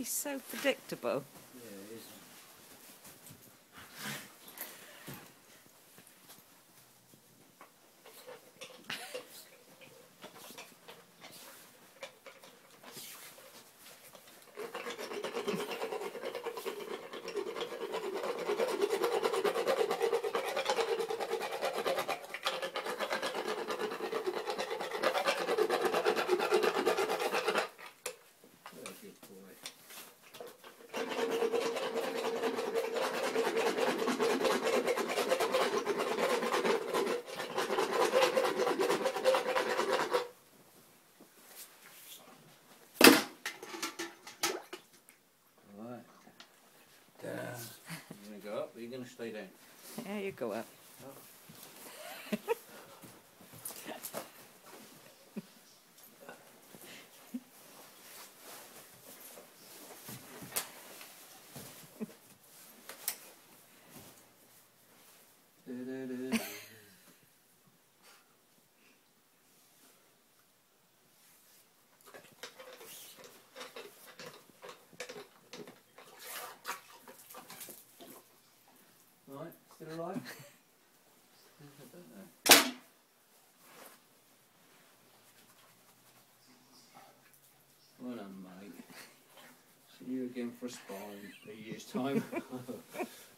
He's so predictable. Yeah, it is. You're going to go up or you're going to stay down? Yeah, you go up. Right, still alive? I don't know. Well done, mate. See you again for a spine in a year's time.